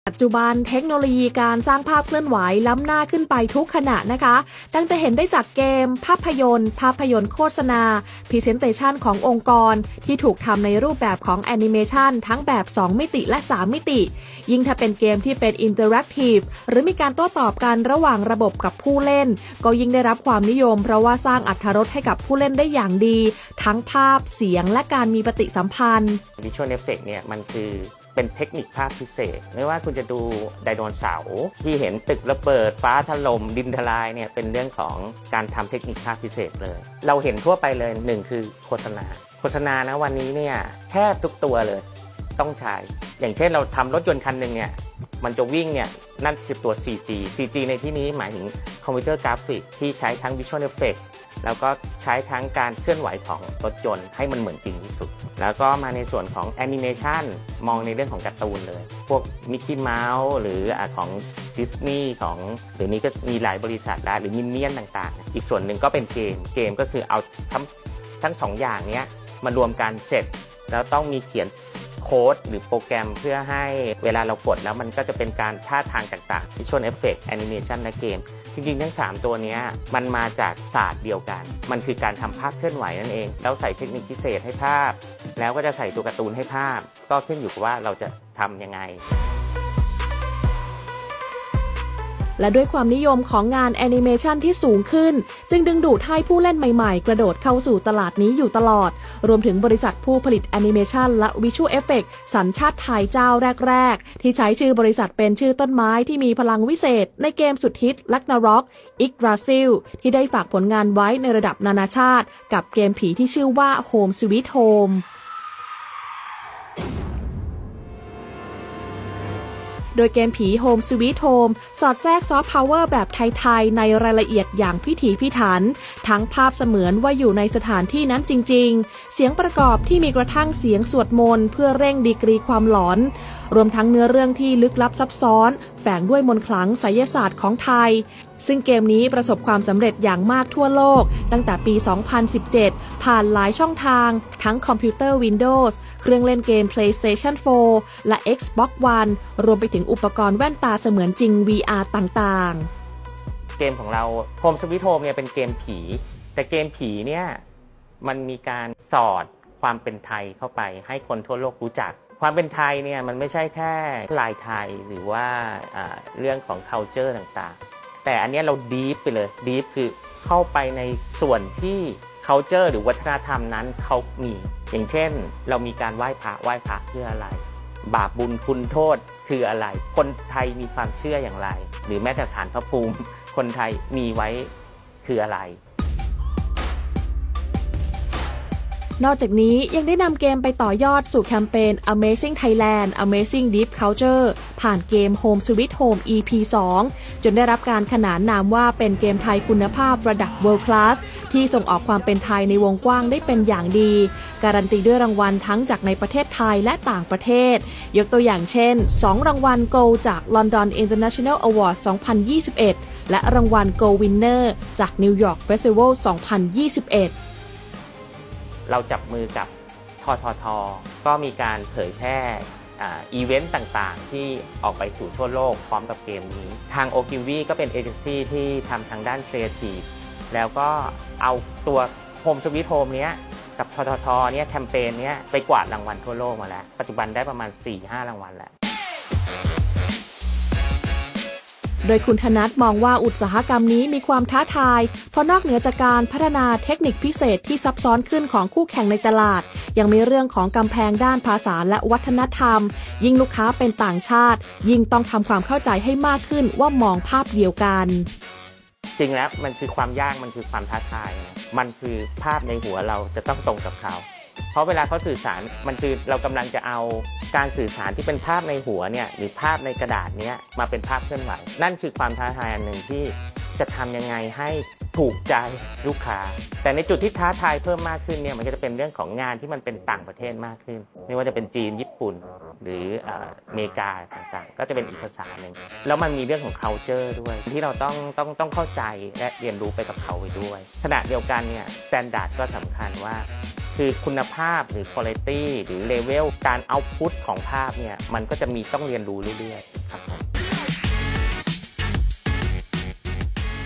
ปัจจุบันเทคโนโลยีการสร้างภาพเคลื่อนไหวล้ำหน้าขึ้นไปทุกขณะนะคะดังจะเห็นได้จากเกมภาพยนตร์โฆษณาพรีเซนเตชันขององค์กรที่ถูกทำในรูปแบบของแอนิเมชันทั้งแบบ2มิติและ3มิติยิ่งถ้าเป็นเกมที่เป็นอินเตอร์แอคทีฟหรือมีการโต้ตอบกันระหว่างระบบกับผู้เล่นก็ยิ่งได้รับความนิยมเพราะว่าสร้างอรรถรสให้กับผู้เล่นได้อย่างดีทั้งภาพเสียงและการมีปฏิสัมพันธ์ Visual Effect เนี่ยมันคือเป็นเทคนิคภาพพิเศษไม่ว่าคุณจะดูไดโนเสาร์ที่เห็นตึกระเบิดฟ้าถล่มดินทลายเนี่ยเป็นเรื่องของการทำเทคนิคภาพพิเศษเลยเราเห็นทั่วไปเลยหนึ่งคือโฆษณานะวันนี้เนี่ยแทบทุกตัวเลยต้องใช้อย่างเช่นเราทำรถยนต์คันหนึ่งเนี่ยมันจะวิ่งเนี่ยนั่นคือตัว CG ในที่นี้หมายถึงคอมพิวเตอร์กราฟิกที่ใช้ทั้ง Visual Effects แล้วก็ใช้ทั้งการเคลื่อนไหวของรถยนต์ให้มันเหมือนจริงที่สุดแล้วก็มาในส่วนของแอนิเมชันมองในเรื่องของการ์ตูนเลยพวกมิกกี้เมาส์หรือของดิสนีย์ของเดี๋ยวนี้ก็มีหลายบริษัทแล้วหรือมินเนี่ยนต่างๆอีกส่วนหนึ่งก็เป็นเกมก็คือเอาทั้งสองอย่างนี้มารวมกันเสร็จแล้วต้องมีเขียนโค้ดหรือโปรแกรมเพื่อให้เวลาเรากดแล้วมันก็จะเป็นการท่าทางต่างๆ Visual Effect Animation และเกมจริงๆทั้ง3ตัวนี้มันมาจากศาสตร์เดียวกันมันคือการทำภาพเคลื่อนไหวนั่นเองแล้วใส่เทคนิคพิเศษให้ภาพแล้วก็จะใส่ตัวการ์ตูนให้ภาพก็ขึ้นอยู่กับว่าเราจะทำยังไงและด้วยความนิยมของงานแอนิเมชันที่สูงขึ้นจึงดึงดูดให้ผู้เล่นใหม่ๆกระโดดเข้าสู่ตลาดนี้อยู่ตลอดรวมถึงบริษัทผู้ผลิตแอนิเมชันและวิชวลเอฟเฟกต์สัญชาติไทยเจ้าแรกๆที่ใช้ชื่อบริษัทเป็นชื่อต้นไม้ที่มีพลังวิเศษในเกมสุดฮิตลักนาร็อกอิกราซิลที่ได้ฝากผลงานไว้ในระดับนานาชาติกับเกมผีที่ชื่อว่า Home Sweet Homeโดยเกมผี Home Sweet Home สอดแทรกซอฟต์พาวเวอร์แบบไทยๆในรายละเอียดอย่างพิถีพิถันทั้งภาพเสมือนว่าอยู่ในสถานที่นั้นจริงๆเสียงประกอบที่มีกระทั่งเสียงสวดมนต์เพื่อเร่งดีกรีความหลอนรวมทั้งเนื้อเรื่องที่ลึกลับซับซ้อนแฝงด้วยมนต์ขลังไสยศาสตร์ของไทยซึ่งเกมนี้ประสบความสำเร็จอย่างมากทั่วโลกตั้งแต่ปี 2017 ผ่านหลายช่องทางทั้งคอมพิวเตอร์ Windows เครื่องเล่นเกม PlayStation 4 และ Xbox One รวมไปถึงอุปกรณ์แว่นตาเสมือนจริง VR ต่างๆเกมของเรา Home Sweet Home เนี่ยเป็นเกมผีแต่เกมผีเนี่ยมันมีการสอดความเป็นไทยเข้าไปให้คนทั่วโลกรู้จักความเป็นไทยเนี่ยมันไม่ใช่แค่ลายไทยหรือว่าเรื่องของ culture ต่างๆแต่อันนี้เรา deep ไปเลย deep คือเข้าไปในส่วนที่ culture หรือวัฒนธรรมนั้นเขามีอย่างเช่นเรามีการไหว้พระเพื่ออะไรบาปบุญคุณโทษคืออะไรคนไทยมีความเชื่ออย่างไรหรือแม้แต่ศาลพระภูมิคนไทยมีไว้คืออะไรนอกจากนี้ยังได้นำเกมไปต่อยอดสู่แคมเปญ Amazing Thailand Amazing Deep Culture ผ่านเกม Home Sweet Home EP 2 จนได้รับการขนานนามว่าเป็นเกมไทยคุณภาพระดับ World Class ที่ส่งออกความเป็นไทยในวงกว้างได้เป็นอย่างดีการันตีด้วยรางวัลทั้งจากในประเทศไทยและต่างประเทศยกตัวอย่างเช่น2รางวัล Gold จาก London International Awards 2021 และรางวัล Gold Winner จาก New York Festival 2021 เราจับมือกับททท.ก็มีการเผยแพร่อีเวนต์ต่างๆที่ออกไปสู่ทั่วโลกพร้อมกับเกมนี้ทาง Ogilvy ก็เป็นเอเจนซี่ที่ทำทางด้านครีเอทีฟแล้วก็เอาตัว Home Sweet Home เนี้ยกับททท.เนี้ยแคมเปญเนี้ยไปกวาดรางวัลทั่วโลกมาแล้วปัจจุบันได้ประมาณ 4-5 รางวัลแล้วโดยคุณธนัทมองว่าอุตสาหกรรมนี้มีความท้าทายเพราะนอกเหนือจากการพัฒนาเทคนิคพิเศษที่ซับซ้อนขึ้นของคู่แข่งในตลาดยังมีเรื่องของกำแพงด้านภาษาและวัฒนธรรมยิ่งลูกค้าเป็นต่างชาติยิ่งต้องทำความเข้าใจให้มากขึ้นว่ามองภาพเดียวกันจริงแล้วมันคือความยากมันคือความท้าทายมันคือภาพในหัวเราจะต้องตรงกับเขาเพราะเวลาเขาสื่อสารมันคือเรากำลังจะเอาการสื่อสารที่เป็นภาพในหัวเนี่ยหรือภาพในกระดาษเนี้ยมาเป็นภาพเคลื่อนไหวนั่นคือความท้าทายอันหนึ่งที่จะทำยังไงให้ถูกใจลูกค้าแต่ในจุดที่ท้าทายเพิ่มมากขึ้นเนี่ยมันก็จะเป็นเรื่องของงานที่มันเป็นต่างประเทศมากขึ้นไม่ว่าจะเป็นจีนญี่ปุ่นหรืออเมริกาต่างๆก็จะเป็นอีกภาษาหนึ่งแล้วมันมีเรื่องของ culture ด้วยที่เราต้องเข้าใจและเรียนรู้ไปกับเขาไปด้วยขณะเดียวกันเนี่ย standard ก็สำคัญว่าคือคุณภาพหรือ quality หรือ level การ output ของภาพเนี่ยมันก็จะมีต้องเรียนรู้เรื่อยๆครับ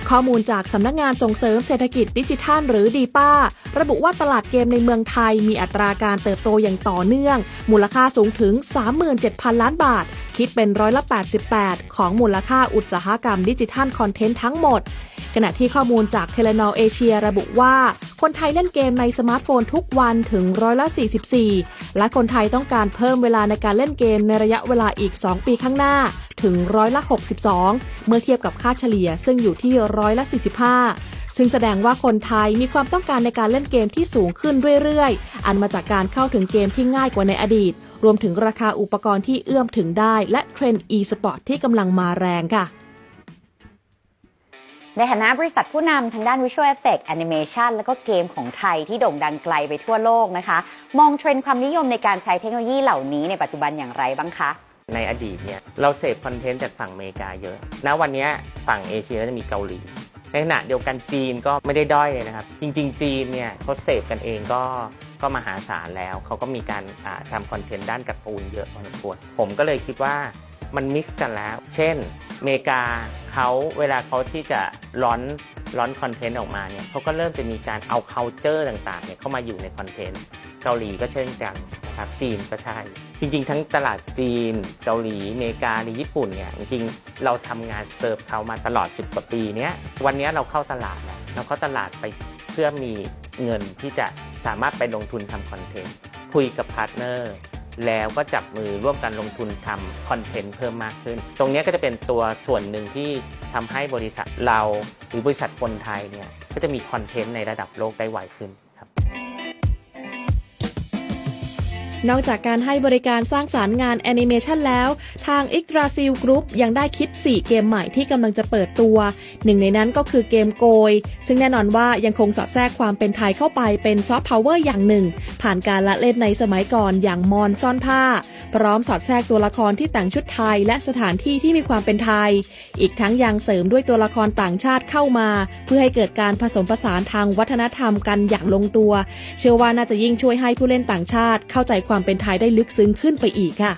ข้อมูลจากสำนักงานส่งเสริมเศรษฐกิจดิจิทัลหรือดีป้าระบุว่าตลาดเกมในเมืองไทยมีอัตราการเติบโตอย่างต่อเนื่องมูลค่าสูงถึง 37,000 ล้านบาทคิดเป็น88%ของมูลค่าอุตสาหกรรมดิจิทัลคอนเทนต์ทั้งหมดขณะที่ข้อมูลจาก Telenor Asia ระบุว่าคนไทยเล่นเกมในสมาร์ทโฟนทุกวันถึง44%และคนไทยต้องการเพิ่มเวลาในการเล่นเกมในระยะเวลาอีก2ปีข้างหน้าถึง62%เมื่อเทียบกับค่าเฉลี่ยซึ่งอยู่ที่45%ซึ่งแสดงว่าคนไทยมีความต้องการในการเล่นเกมที่สูงขึ้นเรื่อยๆอันมาจากการเข้าถึงเกมที่ง่ายกว่าในอดีตรวมถึงราคาอุปกรณ์ที่เอื้อมถึงได้และเทรนด์ e-sport ที่กำลังมาแรงค่ะในฐานะบริษัทผู้นำทางด้าน Visual Effect Animation และก็เกมของไทยที่โด่งดังไกลไปทั่วโลกนะคะมองเทรนด์ความนิยมในการใช้เทคโนโลยีเหล่านี้ในปัจจุบันอย่างไรบ้างคะในอดีตเนี่ยเราเสพคอนเทนต์จากฝั่งอเมริกาเยอะณวันนี้ฝั่งเอเชียก็จะมีเกาหลีในขณะเดียวกันจีนก็ไม่ได้ด้อยเลยนะครับจริงๆจีนเนี่ยเขาเสพกันเองก็มหาศาลแล้วเขาก็มีการทำคอนเทนต์ด้านการ์ตูนเยอะพอสมควรผมก็เลยคิดว่ามันมิกซ์กันแล้วเช่นอเมริกาเขาเวลาเขาที่จะร้อนคอนเทนต์ออกมาเนี่ยเขาก็เริ่มจะมีการเอา culture ต่างๆเนี่ยเข้ามาอยู่ในคอนเทนต์เกาหลีก็เช่นกันนะครับจีนก็ใช่จริงๆทั้งตลาดจีนเกาหลีอเมริกาหรือญี่ปุ่นเนี่ยจริงๆเราทำงานเซิร์ฟเขามาตลอด10 กว่าปีเนี้ยวันนี้เราเข้าตลาดแล้วเราเข้าตลาดไปเพื่อมีเงินที่จะสามารถไปลงทุนทำคอนเทนต์คุยกับพาร์ทเนอร์แล้วก็จับมือร่วมกันลงทุนทำคอนเทนต์เพิ่มมากขึ้นตรงนี้ก็จะเป็นตัวส่วนหนึ่งที่ทำให้บริษัทเราหรือบริษัทคนไทยเนี่ยก็จะมีคอนเทนต์ในระดับโลกได้ไวขึ้นครับนอกจากการให้บริการสร้างสรรค์งานแอนิเมชันแล้วทาง Yggdrasil Group ยังได้คิด4เกมใหม่ที่กำลังจะเปิดตัวหนึ่งในนั้นก็คือเกมโกยซึ่งแน่นอนว่ายังคงสอดแทรกความเป็นไทยเข้าไปเป็นซอฟต์พาวเวอร์อย่างหนึ่งผ่านการละเล่นในสมัยก่อนอย่างมอนซ่อนผ้าพร้อมสอดแทรกตัวละครที่แต่งชุดไทยและสถานที่ที่มีความเป็นไทยอีกทั้งยังเสริมด้วยตัวละครต่างชาติเข้ามาเพื่อให้เกิดการผสมผสานทางวัฒนธรรมกันอย่างลงตัวเชื่อว่าน่าจะยิ่งช่วยให้ผู้เล่นต่างชาติเข้าใจความเป็นไทยได้ลึกซึ้งขึ้นไปอีกค่ะ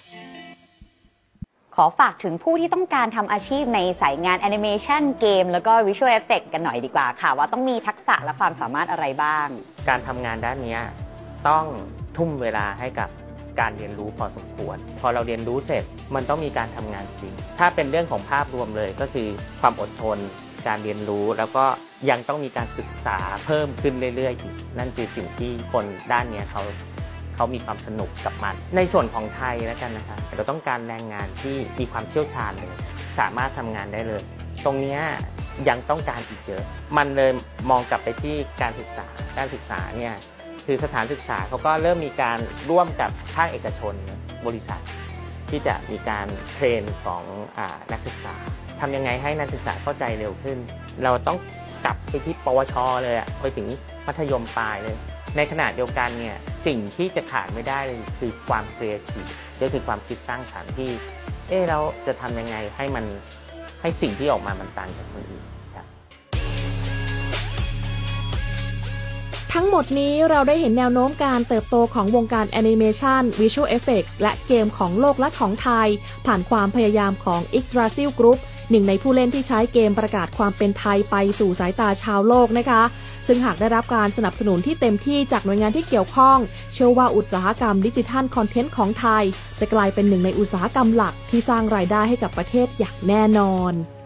ขอฝากถึงผู้ที่ต้องการทำอาชีพในสายงานแอนิเมชันเกมแล้วก็ Visual Effect กันหน่อยดีกว่าค่ะว่าต้องมีทักษะและความสามารถอะไรบ้างการทำงานด้านนี้ต้องทุ่มเวลาให้กับการเรียนรู้พอสมควรพอเราเรียนรู้เสร็จมันต้องมีการทำงานจริงถ้าเป็นเรื่องของภาพรวมเลยก็คือความอดทนการเรียนรู้แล้วก็ยังต้องมีการศึกษาเพิ่มขึ้นเรื่อยๆอีกนั่นคือสิ่งที่คนด้านนี้เขามีความสนุกกับมันในส่วนของไทยแล้วกันนะคะเราต้องการแรงงานที่มีความเชี่ยวชาญเลยสามารถทำงานได้เลยตรงนี้ยังต้องการอีกเยอะมันเลยมองกลับไปที่การศึกษาเนี่ยคือสถานศึกษาเขาก็เริ่มมีการร่วมกับภาคเอกชนบริษัทที่จะมีการเทรนของนักศึกษาทำยังไงให้นักศึกษาเข้าใจเร็วขึ้นเราต้องกลับไปที่ปวชเลยไปถึงมัธยมปลายเลยในขณะเดียวกันเนี่ยสิ่งที่จะขาดไม่ได้เลยคือความครีเอทีฟก็คือความคิดสร้างสรรค์ที่เราจะทำยังไงให้สิ่งที่ออกมามันต่างจากคนอื่นครับทั้งหมดนี้เราได้เห็นแนวโน้มการเติบโตของวงการแอนิเมชัน Visual Effect และเกมของโลกและของไทยผ่านความพยายามของ Yggdrasil Group หนึ่งในผู้เล่นที่ใช้เกมประกาศความเป็นไทยไปสู่สายตาชาวโลกนะคะซึ่งหากได้รับการสนับสนุนที่เต็มที่จากหน่วยงานที่เกี่ยวข้องเชื่อว่าอุตสาหกรรมดิจิทัลคอนเทนต์ของไทยจะกลายเป็นหนึ่งในอุตสาหกรรมหลักที่สร้างรายได้ให้กับประเทศอย่างแน่นอน